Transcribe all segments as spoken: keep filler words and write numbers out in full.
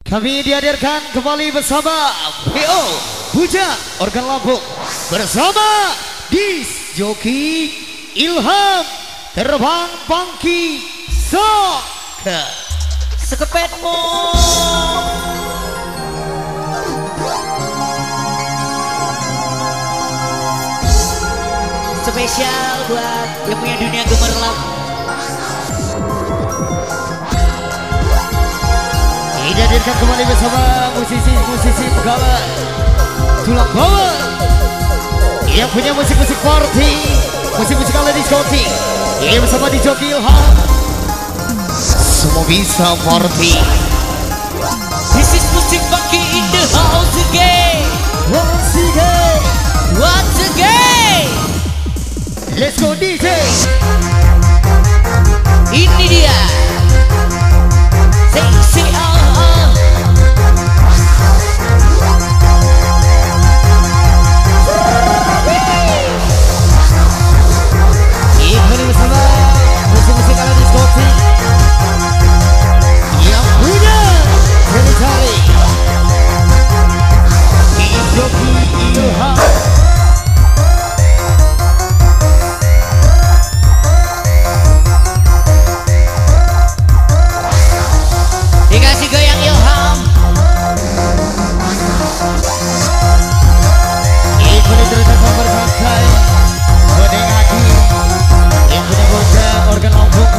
Kami dihadirkan kembali bersama P O Bujang Organ Lampung bersama Dis Joki Ilham Terbang Bangki Sok Sekepetmu. Spesial buat yang punya dunia gemerlap. Dihadirkan kembali bersama musisi-musisi pegawai tulang bawah yang punya musik-musik party, musik-musik ala diskotik. Ini bersama di Joki Ilham. Semua bisa party. This is musik bangki in the house again. Once again, once again. Let's go D J. Ini dia. Sing sing oh oh. Ini bersama musik-musik ala diskotik yang punya cari-cari Joki Ilham. Dikasih goyang Ilham. Ini cerita sama bersantai Bodeng Aki yang punya bocah organ Lampung.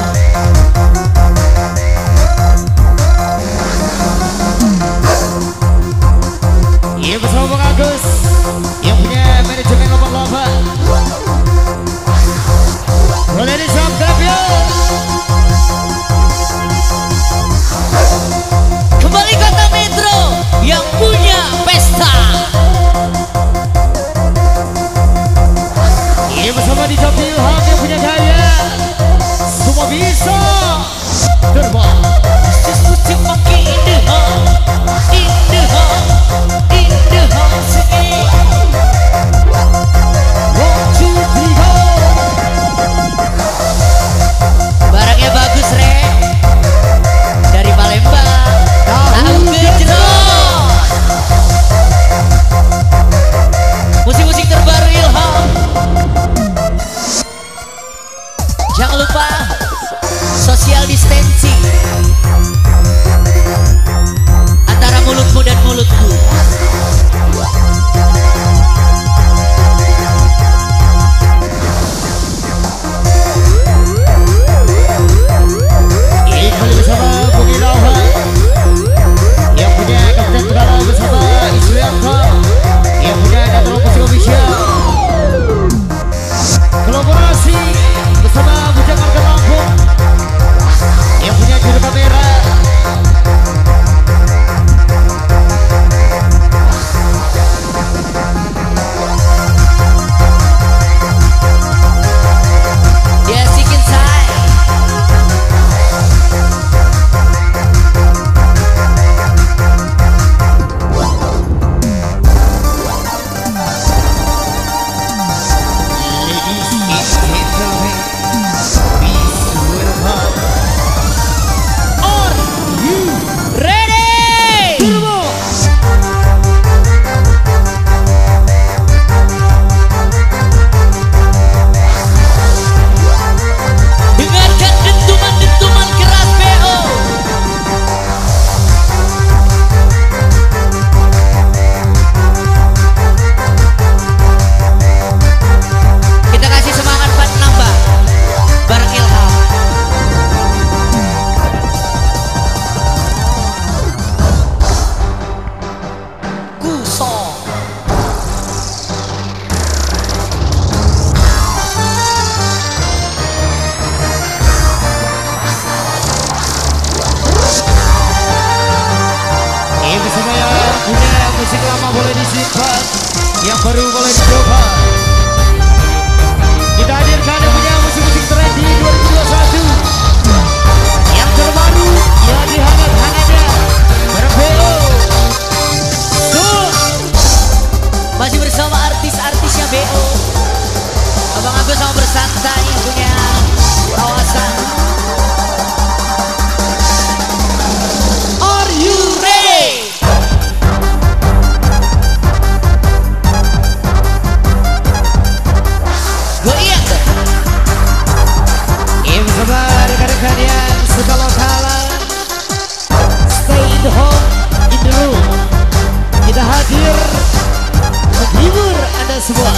Ini bersama Bang Agus yang punya manajemen lompat-lompat. Boleh disambut ya. Kembali Kota Metro yang punya pesta. Ini bersama di Joki Ilham yang punya gaya. Semua bisa terbang. This musik bangki in the house, in the house, in the house again. One, two, three, go. Barangnya bagus, Re. Dari Palembang. Tahu gejrot. Musik-musik terbaru Ilham. Jangan lupa social distancing antara mulutmu dan mulutku. Ini kembali bersama Bung Ilham yang punya Kapten Tegala bersama Isrianto yang punya Katalog Musik Official. Kolaborasi bersama Bujang Organ Lampung yang punya juru kamera. Dia sikin say. Musik lama boleh disimpan, yang baru boleh dicoba. Kita hadirkan yang punya musik-musik trendy dua ribu dua puluh satu. Yang terbaru, yang lagi hangat-hangatnya bareng P O. Tuh, masih bersama artis-artisnya B O. Abang Agus sama bersantai yang punya kawasan. Are you ready? semua.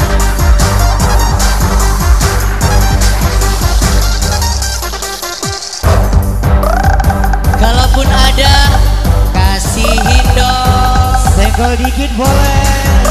Kalaupun ada, kasihin dong. Senggol dikit boleh.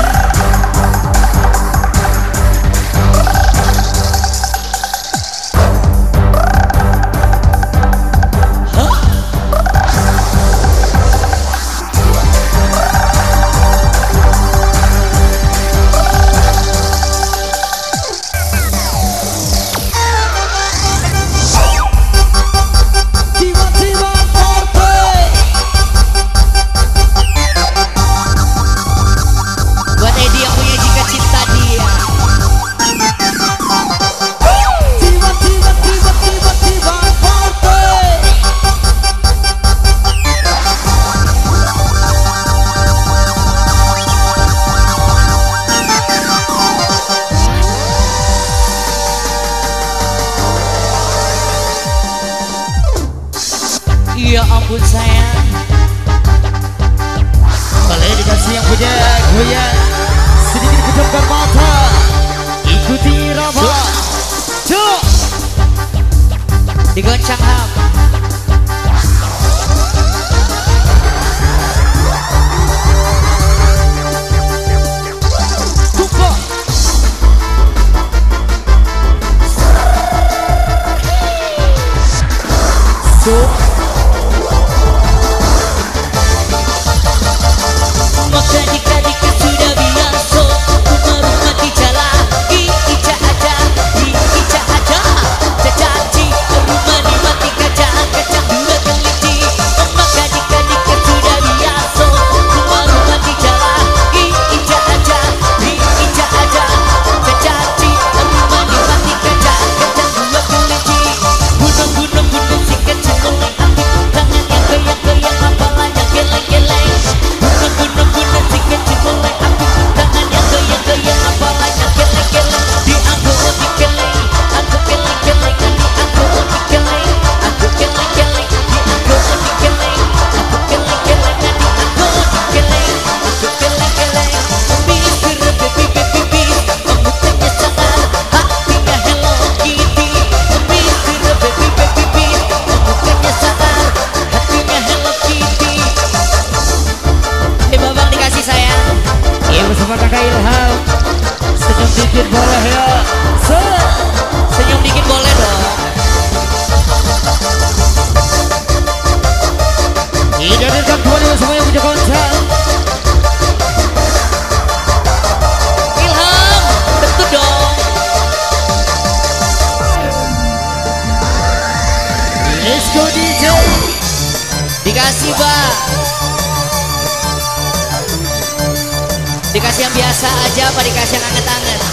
Ya ampun sayang, boleh dikasih yang punya goyang sedikit kejamkan mata. Ikuti Rama Cuk digoncang ham. Tumpah Cuk Maka dika-dika sudah biasa, rumah-rumah di jalan, di ica aja, di ica aja, cacaci, rumah di mati kacang, kacang dua kelinci. Maka dika-dika sudah biasa, rumah-rumah di jalan, di ica aja, di ica aja, cacaci, rumah di mati kacang, kacang dua kelinci. Gunung-gunung gunung si kecil mulai aktif, tangan yang goyang-goyang, apalanya geleng-geleng. Gunung-gunung gunung si kecil mulai aktif, tangan yang goyang-goyang, apalanya geleng-geleng. Di aku di geleng, aku geleng-geleng, di aku di geleng, aku geleng-geleng, di aku di geleng, aku geleng-geleng, di aku di geleng, aku geleng-geleng. Bis baby baby bis, pemukanya sangar, hatinya Hello Kitty. Bis baby baby bis, pemukanya sangar, hatinya Hello Kitty. Eh babang dikasih sayang. Iya bersama kakak Ilham. Senyum dikit boleh ya. Se Senyum dikit boleh dong. Dihadirkan kembali bersama yang punya goncang. Ilham, betul dong. Let's go D J. Dikasih bang. Dikasih yang biasa aja apa dikasih yang anget-anget?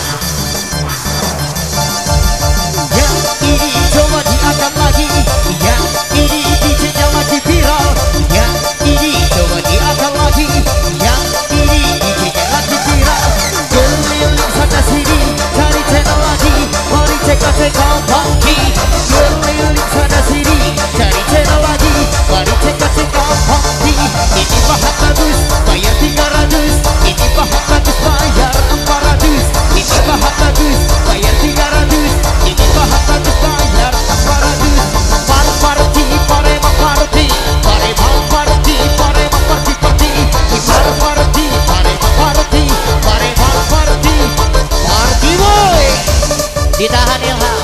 Yang ini coba diangkat lagi. Yang ini D J-nya lagi viral. Yang ini coba diangkat lagi. Yang ini D J-nya lagi viral. Keliling sana sini cari channel lagi. Mari cek cek Funky. Keliling sana sini cari channel lagi. Mari cek cek Funky. Ini bahan bagus bayar tiga ratus. Ini bahan bagus bayar empat ratus. Ini bahan bagus bayar tiga ratus. Ini bahan bagus bayar empat ratus. Par party parema party parema party parema party party. Par party parema party parema party party boy. Ditahan Ilham.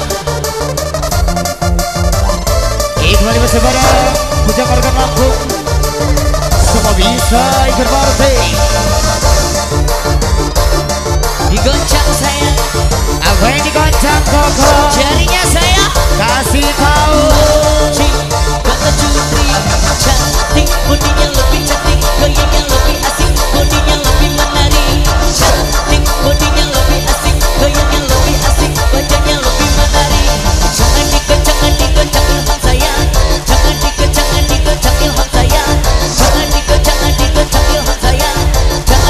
Kembali bersama Bujang Organ Lampung. Semua bisa ikut party. Digoncang sayang. Apa yang digoncang koko? Jarinya sayang. Kasih tahu. Kata Cutri cantik, bodinya lebih cantik, gayanya lebih asik, bodinya lebih menarik. Cantik, bodinya lebih asik, gayanya lebih asik, wajahnya lebih menarik. Jangan digoncang, jangan digoncang Ilham sayang. Jangan digoncang, jangan digoncang Ilham sayang. Jangan digoncang, jangan digoncang Ilham sayang. Jangan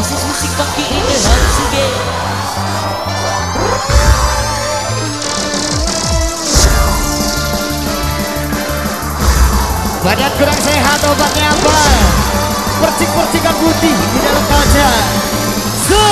This is music funky in the house again. Badan kurang sehat, obatnya apa? Percik-percikan putih di dalam kaca. So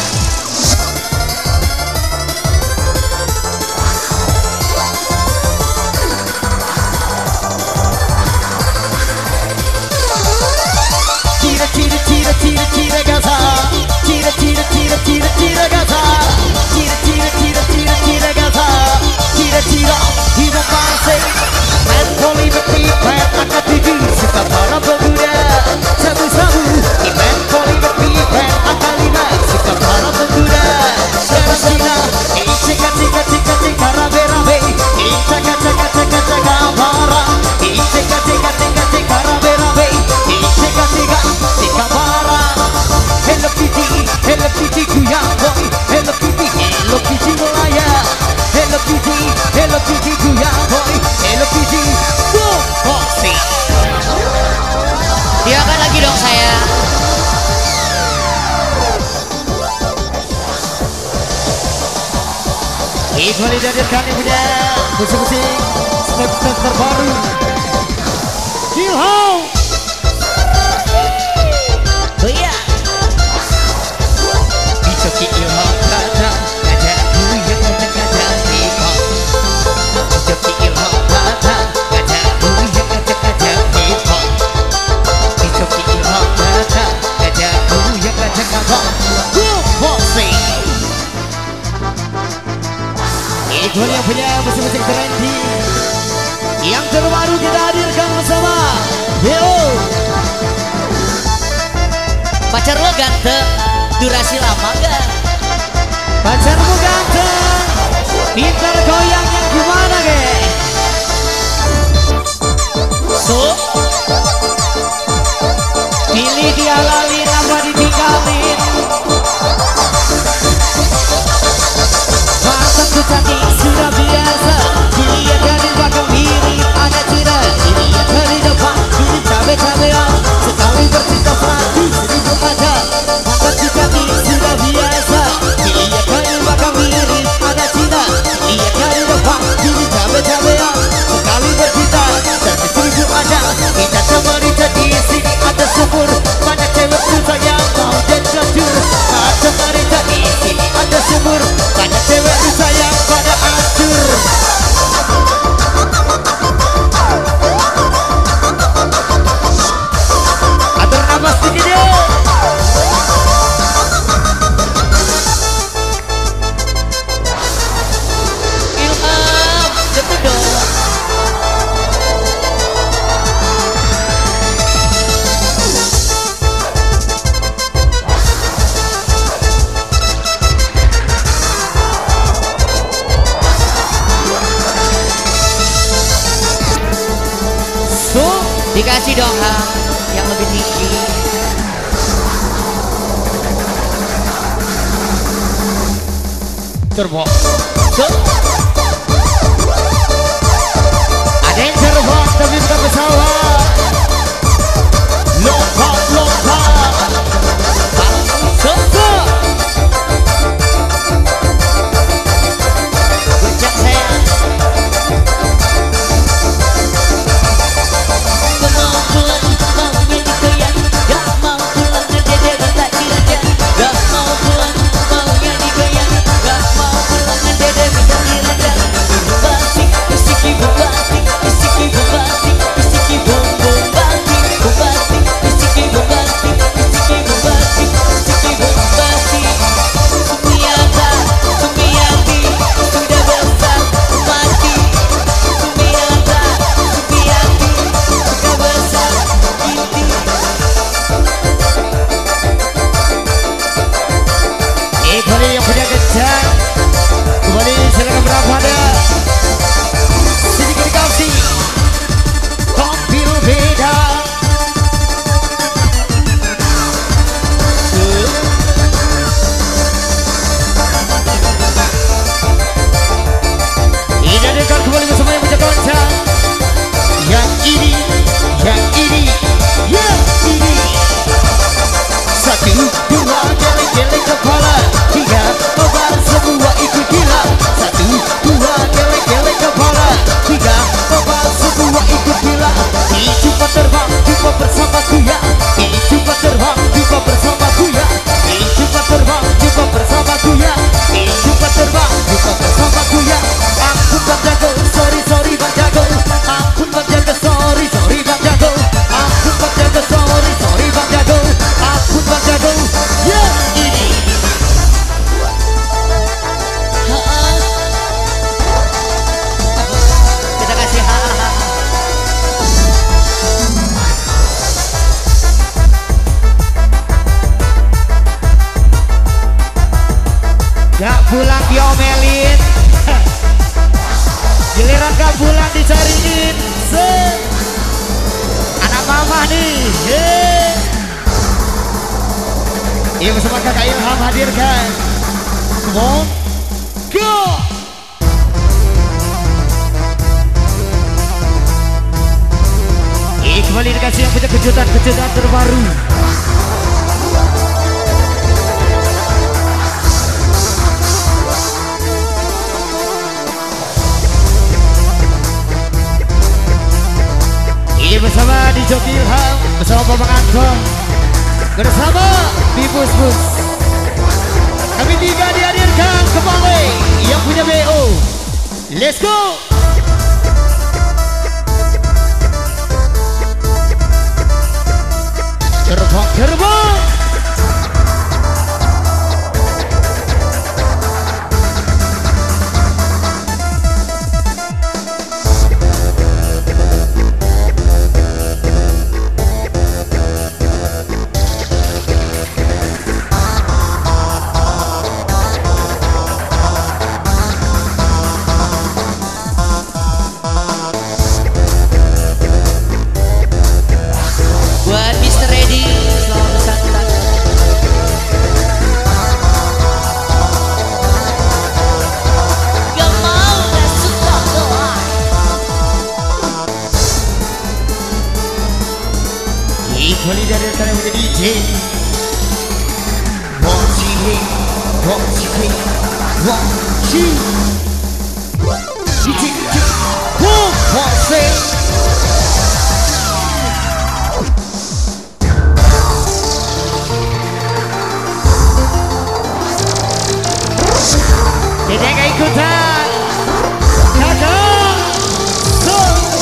Tira tira tira tira tira gaza. Tira tira tira tira tira gaza. Tira tira tira tira tira gaza. Tira tira tira pasai. Main volley berpipat angkat tinggi suka para pemuda. Sabu-sabu di main volley berpipat angkat lima suka para pemuda. Sekarang Cina, cika cika cika cika rabe rabe. Cika cika cika cika bara. Cika cika cika cika rabe rabe. Cika cika cika bara. Hello Kitty, Hello Kitty goyang boy. Hello Kitty, Hello Kitty melayang. Hello Kitty, Hello Kitty goyang boy. Hello Kitty, go boxing. Silakan lagi dong saya. Kembali dihadirkan yang punya musik-musik step-step terbaru. Ilham. Oh iya. Dicoki Ilham kata kata yang kata kata hip-hop. Dicoki Ilham kata kata yang kata kata hip-hop. Dicoki Ilham kata kata yang kata kata boxing. Itu yang punya musik-musik trending yang terbaru kita hadirkan bersama Yo. Pacar lo ganteng, durasi lama gak? Pacarmu ganteng, pintar goyangnya gimana ge? So, Pilih dihalalin apa ditinggalin? Mantanku cantik sudah biasa, dilihat dari belakang mirip ada cira, dilihat dari depan mirip cabe-cabean, sekali bercinta mati seribu kaca. Mantanku cantik sudah biasa, dilihat dari belakang mirip ada cira, dilihat dari depan mirip cabe-cabean, sekali bercinta dan seribu kaca. Kita cerita di sini ada sumur, banyak cewek susah yang mau dan jujur. Ada cerita di sini ada sumur, banyak cewek susah yang pada hancur. Atur nafas sedikit yuk. Ilham, gitu dong. So, Dikasih dong Ham, yang lebih tinggi. turbo. So, Ada yang terbang tapi bukan pesawat. Lompat, lompat. so, So, goncang sayang. Gak mau pulang, maunya digoyang. Gak mau pulang, ngedede tak diajak. Gak mau pulang, maunya digoyang. Gak mau pulang, ngedede tak diajak. Ibu batik, musik ibu batik, musik ibu batik, musik ibu diomelin. Giliran Kak Bulan dicariin. Se anak mama nih. Yeay. Iya bersama Kakak Ilham hadirkan. Come on, go. Ini kembali dikasih yang punya kejutan-kejutan terbaru. Ini bersama di Joki Ilham, bersama Bapak Antong, bersama di Bus Bus. Kami tiga dihadirkan kembali yang punya B O. Let's go. Gerbang, gerbang. Buat mister Ready, selamat bersantai. Gak mau, gak suka doang. Kembali dari rekan yang menjadi D J. One C K, one C K, one C K. D J, D J, one C K. Kita gak ikutan. Kakak so.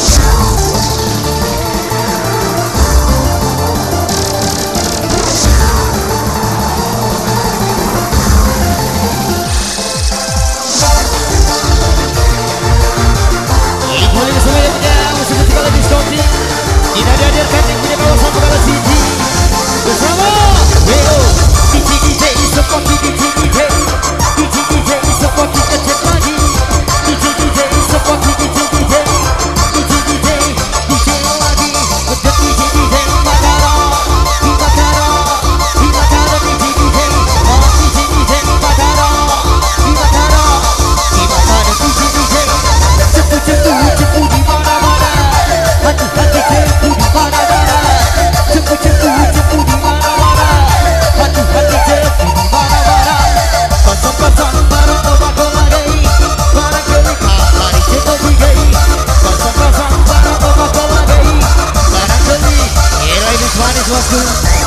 Ini boleh bersama yang punya musik-musik kalau diskoti. Tidak dihadirkan yang punya kawasan Pekala City. Bersama B O D J D J support D J D J. D J D J support dikecek lagi. D J D J support D J D J. D J D J D J lagi. Kecek D J D J Makara. Di Makara. Di Makara D J D J. Oh D J D J Makara. Di Makara. Di Makara D J D J. Cepu cepu cepu di mana-mana. Hati-hati cepu di mana-mana. Cepu cepu cepu di mana-mana. Hati-hati cepu di mana-mana. Pasang-pasang barang obat lagi. Barang kali kali cepu digai. Pasang-pasang barang obat lagi. Barang kali. Era ini manis waktu.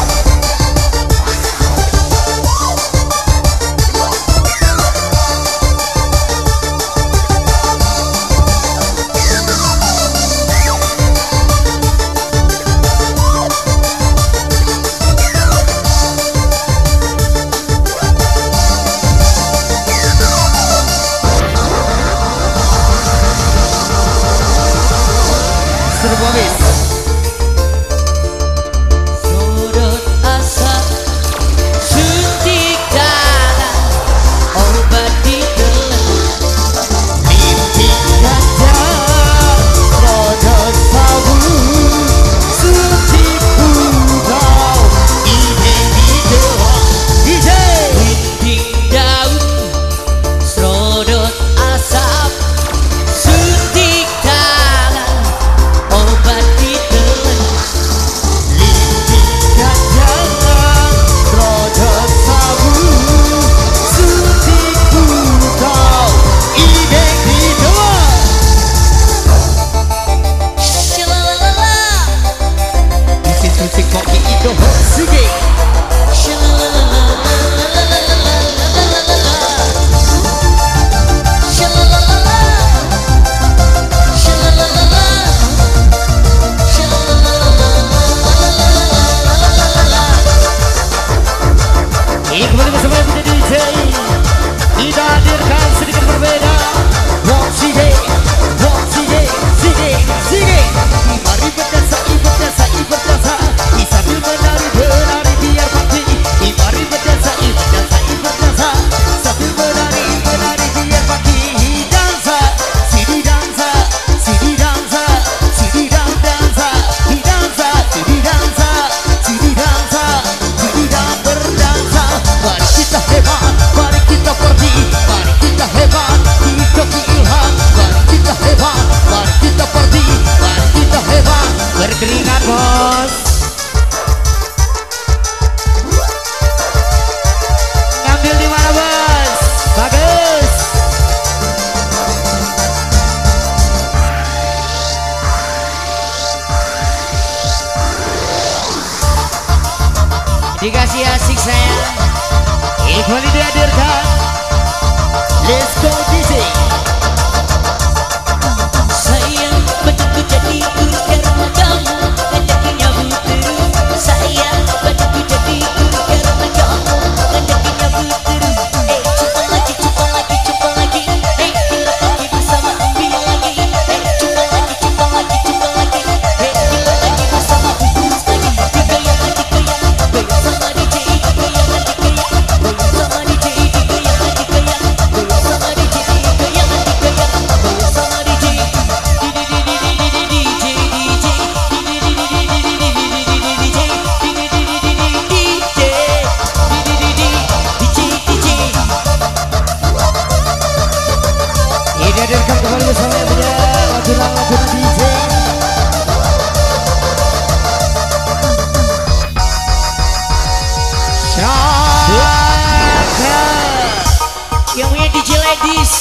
Serbu habis. Sodot asap, suntik darah, obat ditelan. Linting gajah, rodot sabu, suntik putau, ide ide D J. Linting daun, srodot asap, suntik darah, obat ditelan. Linting gajah, rodot sabu, suntik putau, ide ide. Shalalala, This is musik kopi itu Sige. shalalala, shalalala, shalalala, shalalala. Ini kembali bersama yang punya D J. Kita hadirkan sedikit berbeda. One C K, one C K, sige, sige. Mari berdasa, berdasa, berdasa. Sambil menari, menari biar pasti. Mari berdasa, berdasa, berdasa. Sambil menari, menari dikasih asik saya. Kembali dihadirkan Let's Go D J. Sayang badanku jadi kur karena kamu ngajakin nyabu terus. Sayang badanku jadi kur karena kamu ngajakin nyabu terus. Eh coba lagi, coba lagi, coba lagi. Eh gila lagi bersama ambil lagi. Eh coba lagi, coba lagi, coba lagi. Eh gila lagi bersama terus lagi. Digoyang lagi, goyang, goyang sama D J. Goyang lagi, goyang, goyang sama D J. Digoyang lagi, goyang, goyang sama D J. Goyang lagi, goyang, goyang sama D J. Dihadirkan kembali bersama yang punya lagu-lagu D J. Shaka Yang punya D J Ladies.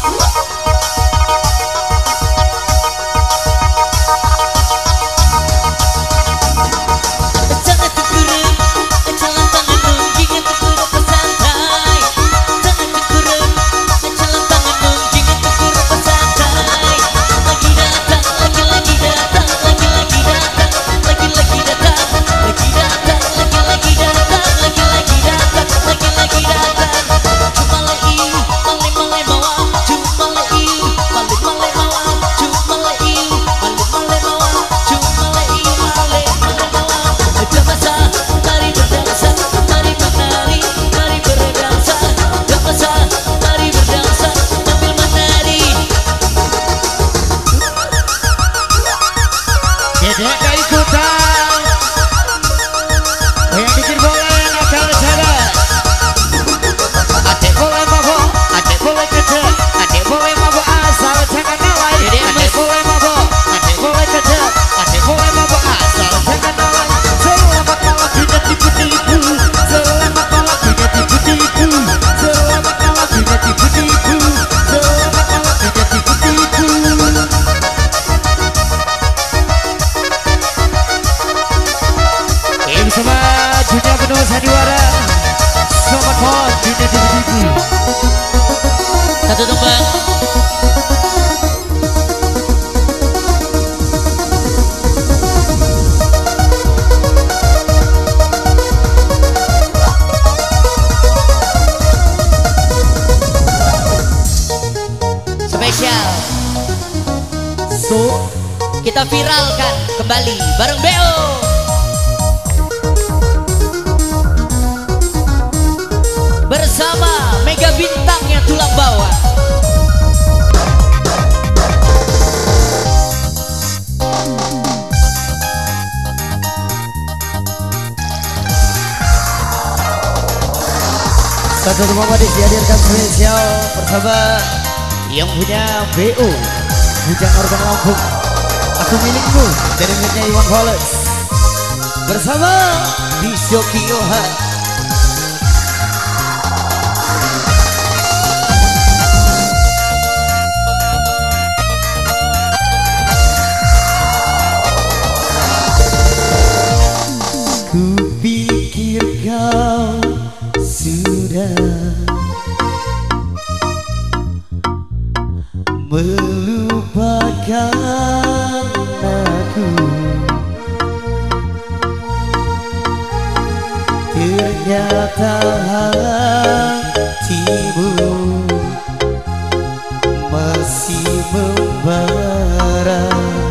Jangan terkurung, jalan tangan jangan terkurung pesantai. Jangan terkurung, jalan tangan jangan terkurung pesantai. Lagi datang, lagi lagi datang, lagi lagi datang, lagi lagi datang, lagi datang, lagi lagi datang, lagi lagi datang, lagi lagi datang. Cuma lagi, male male bawa, cuma lagi, male male bawa, cuma lagi, male male bawa, cuma lagi, male male bawa. Ada masa, mari berdansa, mari menari, mari berdansa. Ada masa, mari berdansa, sambil menari. Tidak ikutan. Yang bikin boleh nakal jalan. Adek boleh mabok, adek boleh kecil, adek boleh mabok asal jangan lalai. Adek boleh mabok, adek boleh kecil, adek boleh mabok asal jangan lalai. Selamat malam tidak tipu-tipu, selamat malam tidak tipu-tipu, selamat malam tidak tipu-tipu, selamat malam tidak tipu-tipu. Ini bersama dunia penuh sandiwara. Selamat malam tidak tipu-tipu. Satu tumbang. Spesial. So, Kita viralkan kembali bareng B O. Bersama mega bintangnya tulang bawah. satu rumah badis dihadirkan spesial bersama yang punya B O Bujang Organ Lampung. Aku milikmu dari miliknya Iwan Fales bersama Disjoki Yohan. Kupikir kau sudah melupakan aku, ternyata hatimu masih membara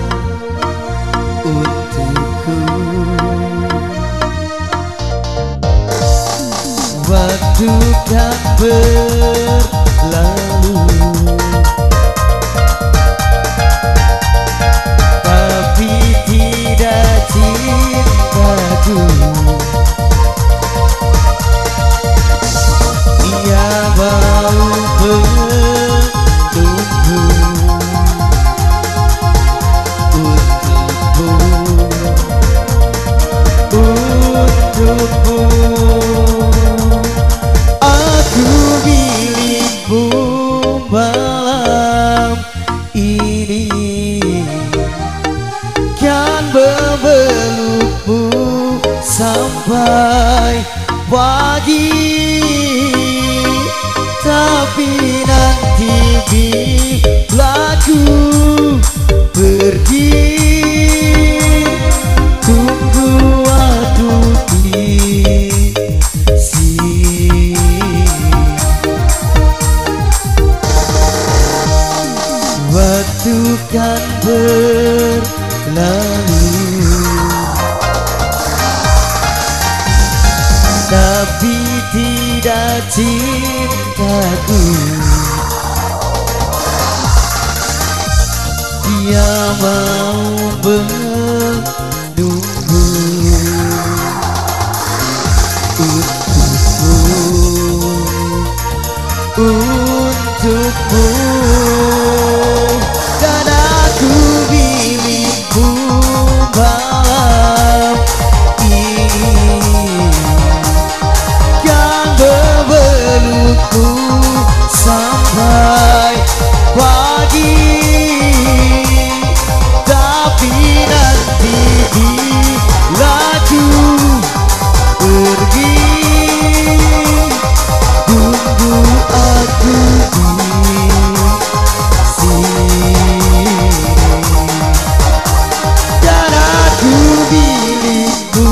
untukku. Waktu kan berlalu, tapi tidak cintaku. Dia mau bertumbuh untukmu, untukmu. Aku milikmu pagi, tapi nanti bila ku pergi, tunggu waktu di sini. Waktu kan berlalu, tapi tidak cintaku. Dia mau menunggu untukmu, untukmu, dan aku milikmu malam ini. Kan berbelukku sampai pagi, tapi nanti bila ku pergi, tunggu aku di sini. Dan aku milikmu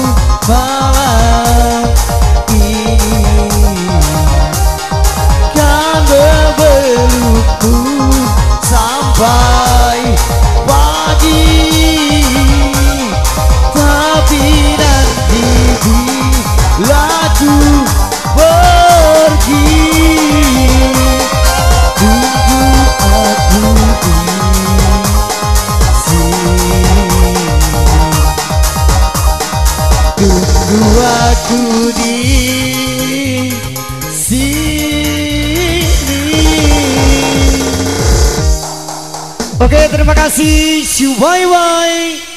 malam ini. Kan berbelukku sampai pagi, tapi nanti bila ku pergi, tunggu aku di sini. Tunggu aku di sini. Oke, terima kasih. Bye bye.